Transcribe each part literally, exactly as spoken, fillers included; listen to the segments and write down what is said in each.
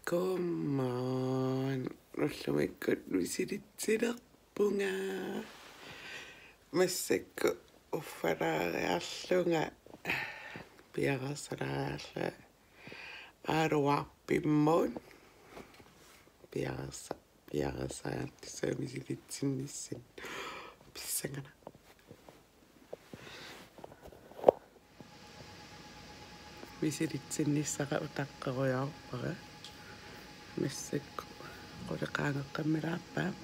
Come on. Ullumikkut visilitsilerpunga. Massekku uffalaariarlunga piarasalaalla aaruarpimmuun piarasa piarasaartisa visilitsinissin pissangana visilitsinnissara utaqqeruyorpara massekku qoleqaangeqqammilaarpaa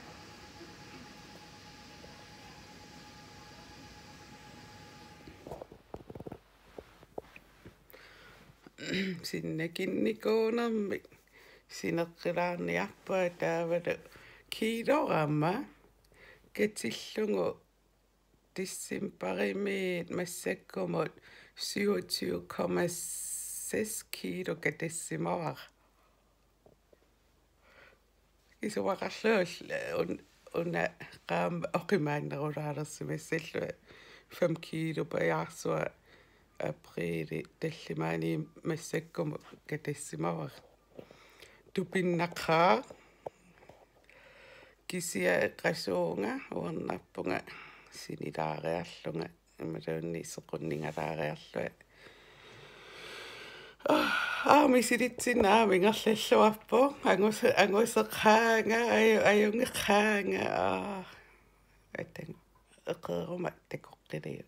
sinnakinnikuunarmik sineqqilaarniarpaa taavalu kiiloramma katillungu tissimparimiit massakkumut syvogtyve komma seks kilo katassimawar isuaqarluul un una qaam oqimaannerulaalersimassallu fem kilo pajaarsua aprili tallimaani massakkumu katassimawar tupinnaqaa kisia qasuunga uernarpunga sinilaariarlunga imaluunni sequnningalaaриарлуа аами силитсинаа мингерллуарпу ангус ангусеққаанга аю аюнгеққаанга аа атан эқерума такоққилиу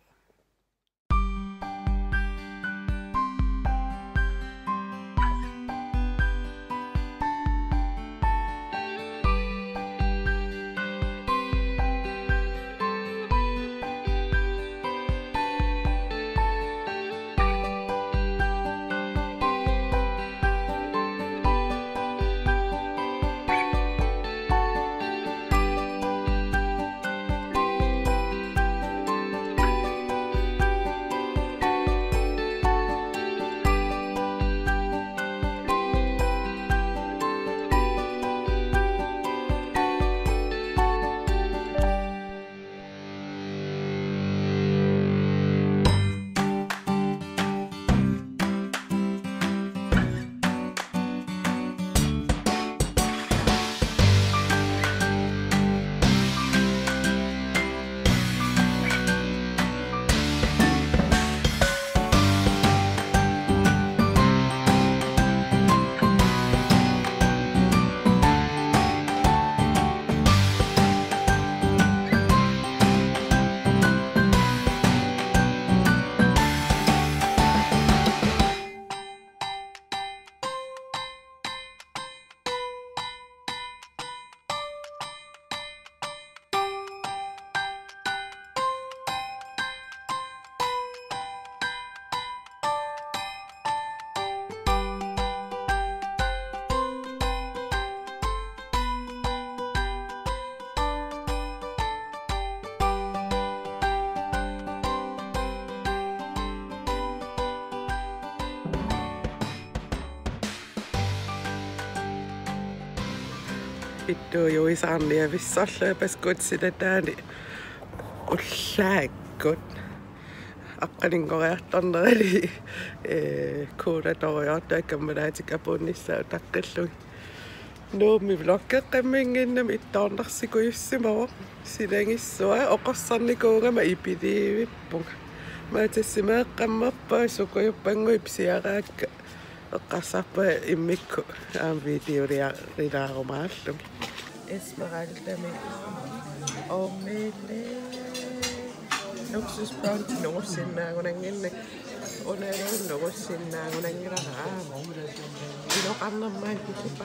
Ittu juisarnia vissolla paskut sitä tääni ullaakkut aqqaninngoriartornerali eh kuulatoriortaa kammalaatikappunnissa taqqillui nuumi vloggeqqamminginnam ittoornersikuyussimawa silangissua oqossarnikuungama ipiliivippunga maatassimeeqqammerpaa sukuyuppanngui psiaraakka eqqarsarpa immikku aam videorilaarumaallu Esmeralda omele luksusbrownie nugussinaagunanginnak unaluun nugussinaagunangilaraa iloqarnermaan kisipa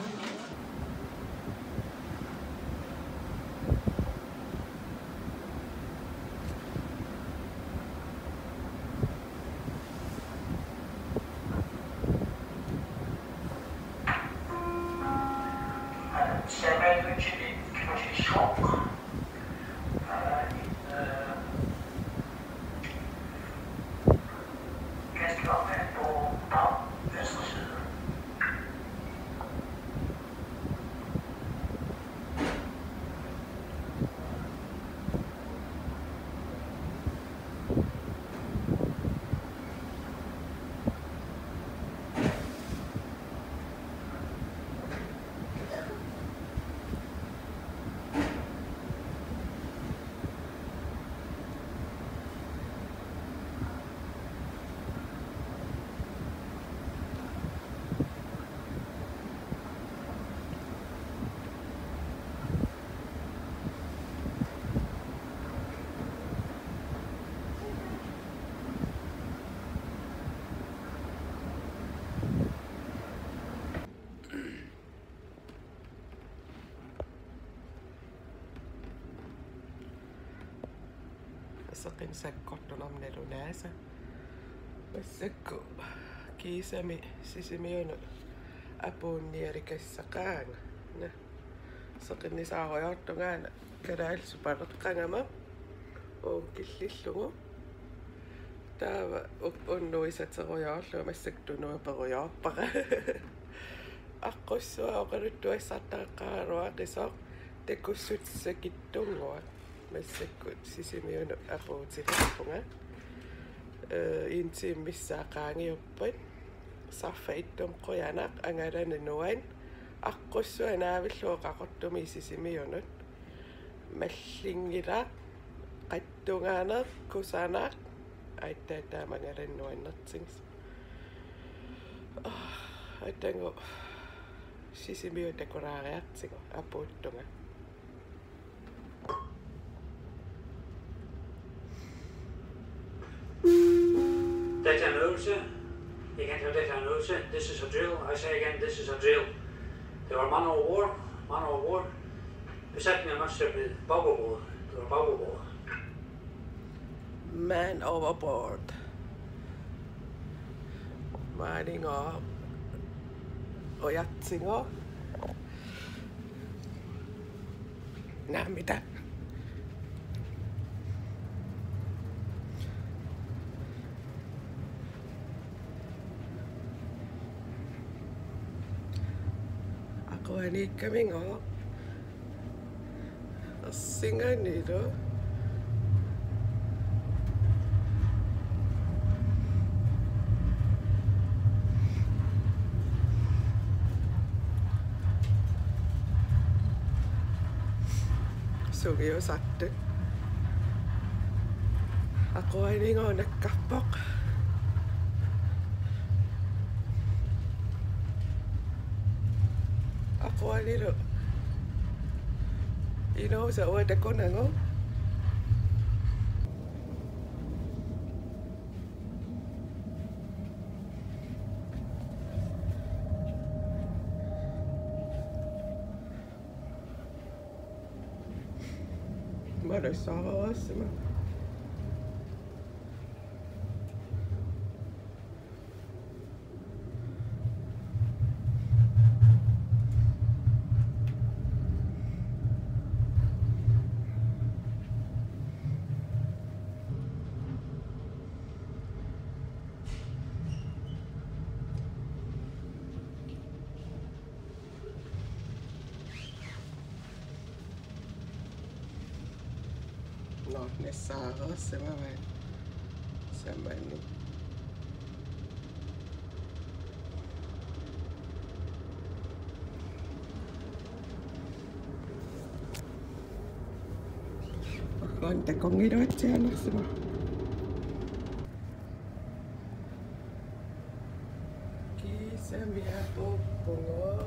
qisseqin sakkortunarnalunaasa массакку кисами сисимиуну апуунниаликассақаanga на сеқиннисааруйортунгаана калаалсу палеққангама оон киллиллугу таава уннуисатеруйоорлуга массактунуа перуйоорпара аққуссуа оқалуттуассартаққаралуа қисоо такуссутсакиттунгуа массаккут сисимиуну апуутилерпунга э интиммиссаақаангиуппат сарфаиттум қуянақ ангалана нуан аққуссуа наавиллуо қақортуми сисимиунут маллингила қаттунгаанер кусаанақ айтаатаамангаланнуаннертингс атангу сисимиу такураариартиго апууттунга Dette er en øvelse. Igen, dette er en øvelse. This is a drill. I say again, this is a drill. Det var man over war, man over war. Besætningen mønster med bagbord. Det var bagbord. Man overboard. Maaninger og jatsinger. Namiddag. Aquani coming up. A singer needle. Sugi satte. Aquani on a kapok. Aquani lo. You know sa o de konango. Mara saasma. No, nessa roça vai samani. Quanta congirozione siamo. Chi sembra poco.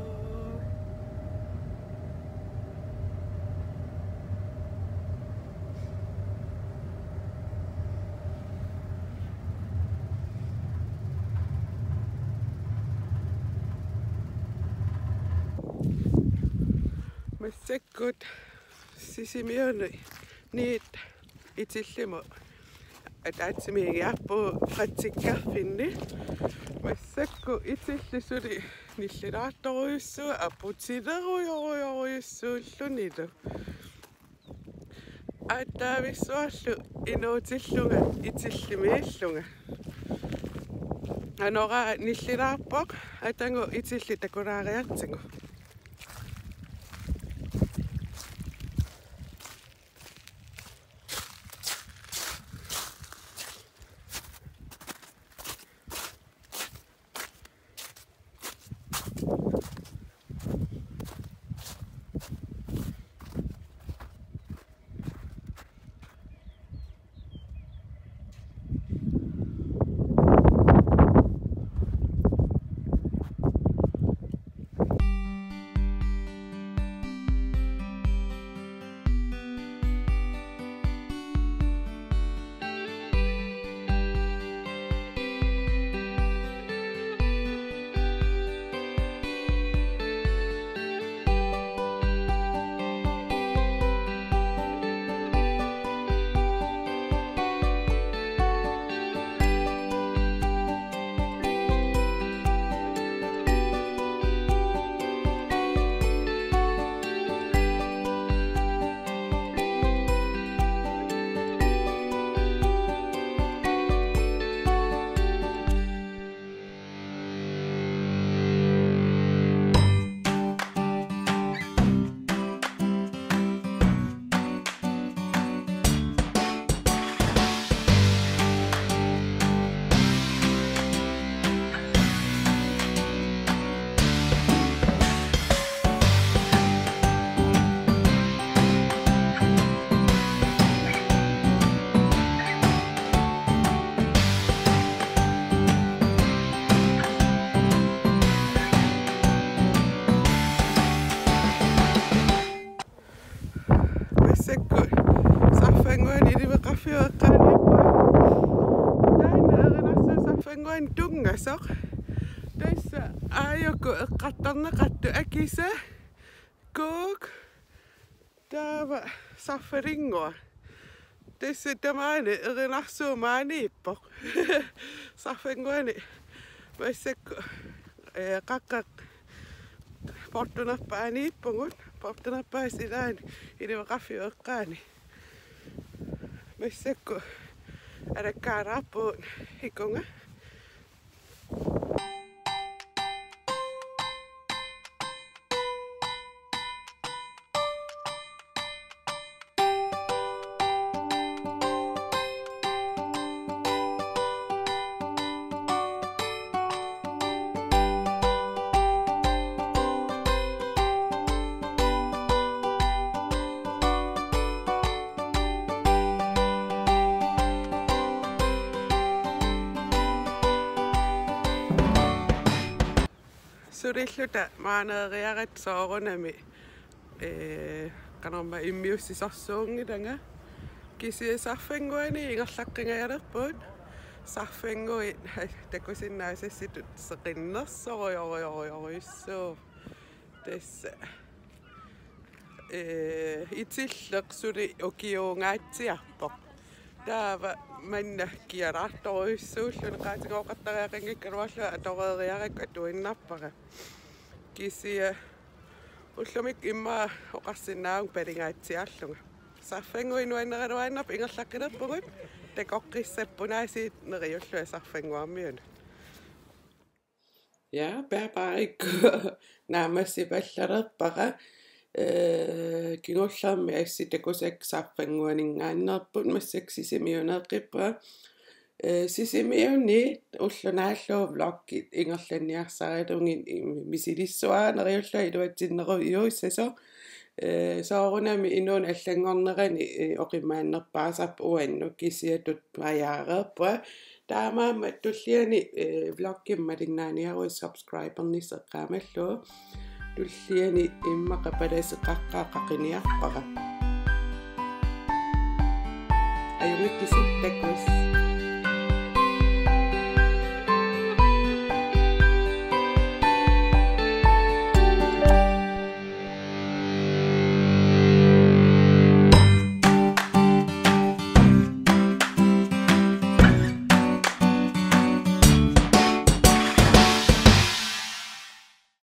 Massakut sisimiunu niit itillimo ataatsimigiarpu qatsikkarfinni massakku itillisuli nillilaartoruyussua aputileruyoruyoruyussuullunilu aattaavissuarlu inuutillunga itillimiillunga anora nillilaarpoq atangu itilli takulaariartingu Tässä ajoku kattarneqattu akisa kook taava safferingoa. Tässä tamaani erinarsuumaaniippoq. Saffengoani maissakku qaqqa portunappaaniippungut portunappaasilaani iliveqaffiueqqaani. Maissakku arakkaaraappuun hikunga. Surilluta maaneeriarat soorunami ee qanorma immiussisarsuungilanga kisisaffenguani ingerlaqqingayalerpuut sarfenguit takusinnaasassitut seqinnersorujorujorujorissuu tassa ee itilleq suli ukiuungaatsiarpoq taava manna kiaraartoruissuulluni qaatingooqattariaqanngikkaluarlu atoreeriarakku atuinnarpaqa kisia ullumik imma oqarsinnaung palingaatsiarlunga sarfenguinuaneraluaannarp ingerlaqqilerpugut takoqqissappunaasiit neriullu sarfenguarmiunu ja bærbaarikku naamassipallarerpaqa ee kingullermi assitakusak sarfanguaningaannerput massak sisimiuneeqqippa ee sisimiuni ullunaallu vloggit ingerlanniarsarilungin misilissuaa neriulla iluatsinneru iuissaso ee soorunami inuun allangornerani oqimmaannerpaasarpu uannu kisiatut majaareerpua taamaamma tulliani vloggimmalinnaaniarui subscribernisseqqaamallu tulliani immaqapalaseqqaqqaaqaqiniarpaqa ayungikkisit takus